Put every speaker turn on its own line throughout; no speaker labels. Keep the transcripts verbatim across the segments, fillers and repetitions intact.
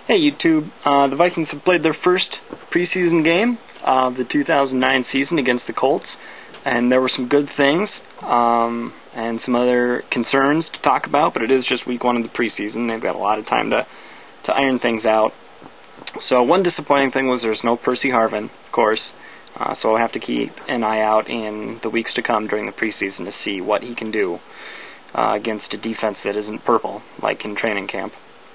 Hey YouTube, uh, the Vikings have played their first preseason game of the two thousand nine season against the Colts, and there were some good things um, and some other concerns to talk about, but it is just week one of the preseason. They've got a lot of time to, to iron things out. So one disappointing thing was there's no Percy Harvin, of course, uh, so I'll have to keep an eye out in the weeks to come during the preseason to see what he can do uh, against a defense that isn't purple, like in training camp.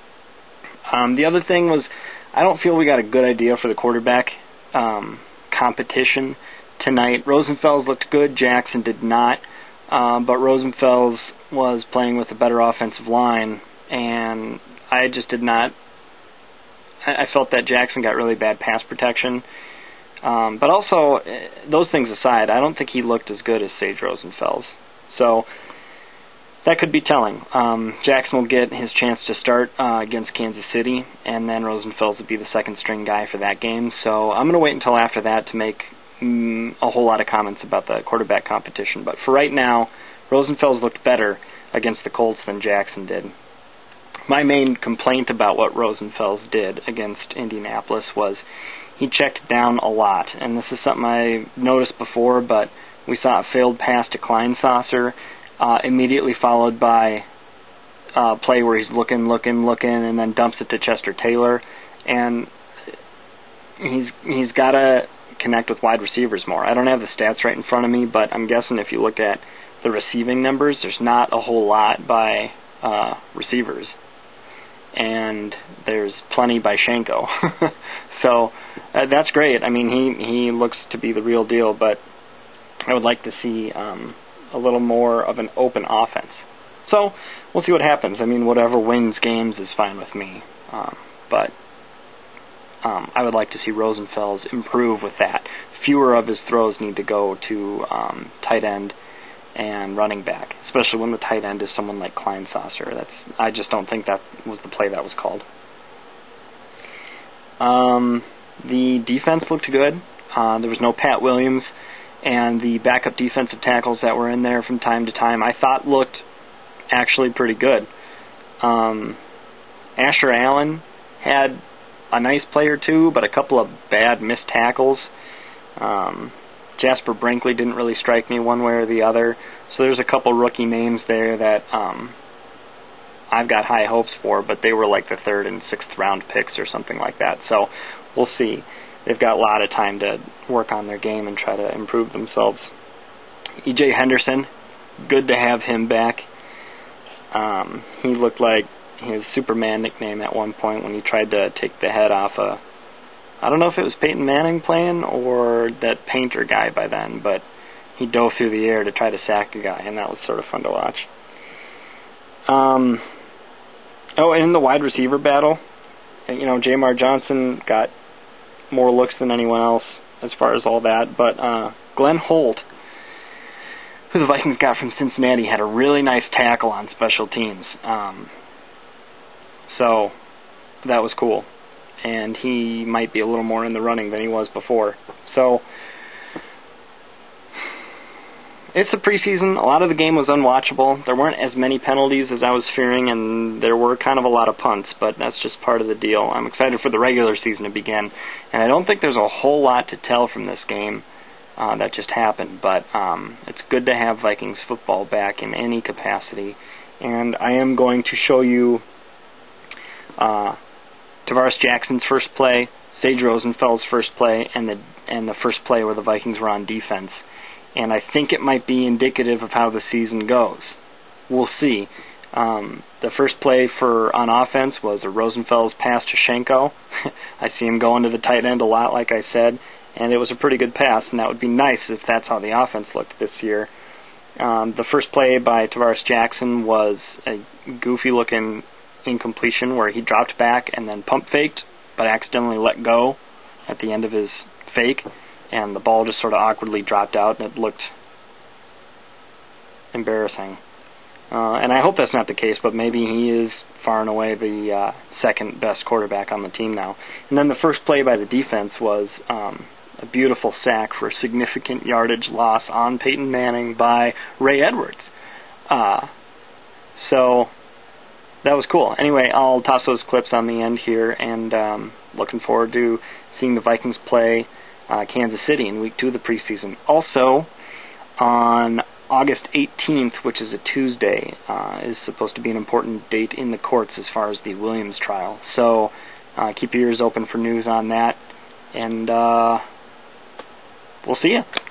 Um, the other thing was, I don't feel we got a good idea for the quarterback um, competition tonight. Rosenfels looked good, Jackson did not, um, but Rosenfels was playing with a better offensive line, and I just did not, I, I felt that Jackson got really bad pass protection. Um, but also, those things aside, I don't think he looked as good as Sage Rosenfels. So, that could be telling. Um, Jackson will get his chance to start uh, against Kansas City, and then Rosenfels will be the second string guy for that game. So I'm going to wait until after that to make mm, a whole lot of comments about the quarterback competition. But for right now, Rosenfels looked better against the Colts than Jackson did. My main complaint about what Rosenfels did against Indianapolis was he checked down a lot. And this is something I noticed before, but we saw a failed pass to Kleinsasser, Uh, immediately followed by a uh, play where he's looking, looking, looking, and then dumps it to Chester Taylor. And he's he's got to connect with wide receivers more. I don't have the stats right in front of me, but I'm guessing if you look at the receiving numbers, there's not a whole lot by uh, receivers. And there's plenty by Shenko. so uh, that's great. I mean, he, he looks to be the real deal, but I would like to see Um, a little more of an open offense. So, we'll see what happens. I mean, whatever wins games is fine with me. Um, but um, I would like to see Rosenfels improve with that. Fewer of his throws need to go to um, tight end and running back, especially when the tight end is someone like Kleinsasser. That's, I just don't think that was the play that was called. Um, the defense looked good. Uh, there was no Pat Williams, and the backup defensive tackles that were in there from time to time, I thought looked actually pretty good. Um, Asher Allen had a nice play or two, but a couple of bad missed tackles. Um, Jasper Brinkley didn't really strike me one way or the other, so there's a couple rookie names there that um, I've got high hopes for, but they were like the third and sixth round picks or something like that, so we'll see. They've got a lot of time to work on their game and try to improve themselves. E J Henderson, good to have him back. Um, he looked like his Superman nickname at one point when he tried to take the head off a, I don't know if it was Peyton Manning playing or that Painter guy by then, but he dove through the air to try to sack a guy, and that was sort of fun to watch. Um, oh, and in the wide receiver battle, you know, Jamar Johnson got more looks than anyone else as far as all that, but uh, Glenn Holt, who the Vikings got from Cincinnati, had a really nice tackle on special teams. Um, so that was cool, and he might be a little more in the running than he was before. So it's the preseason. A lot of the game was unwatchable. There weren't as many penalties as I was fearing, and there were kind of a lot of punts, but that's just part of the deal. I'm excited for the regular season to begin, and I don't think there's a whole lot to tell from this game uh, that just happened, but um, it's good to have Vikings football back in any capacity, and I am going to show you uh, Tavares Jackson's first play, Sage Rosenfel's first play, and the and the first play where the Vikings were on defense. And I think it might be indicative of how the season goes. We'll see. Um, the first play for on offense was a Rosenfels pass to Shenko. I see him going to the tight end a lot, like I said, and it was a pretty good pass, and that would be nice if that's how the offense looked this year. Um, the first play by Tavares Jackson was a goofy-looking incompletion where he dropped back and then pump faked, but accidentally let go at the end of his fake, and the ball just sort of awkwardly dropped out, and it looked embarrassing. Uh, and I hope that's not the case, but maybe he is far and away the uh, second best quarterback on the team now. And then the first play by the defense was um, a beautiful sack for a significant yardage loss on Peyton Manning by Ray Edwards. Uh, so that was cool. Anyway, I'll toss those clips on the end here, and um, looking forward to seeing the Vikings play uh, Kansas City in week two of the preseason. Also, on August eighteenth, which is a Tuesday, uh, is supposed to be an important date in the courts as far as the Williams trial. So uh, keep your ears open for news on that, and uh, we'll see you.